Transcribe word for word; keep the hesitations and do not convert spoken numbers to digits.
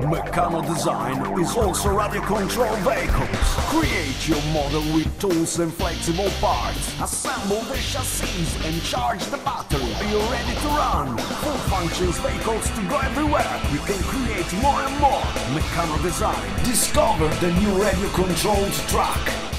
Meccano design is also radio control vehicles. Create your model with tools and flexible parts. Assemble the chassis and charge the battery. Are you ready to run? Full functions vehicles to go everywhere. We can create more and more. Meccano design. Discover the new radio controlled truck.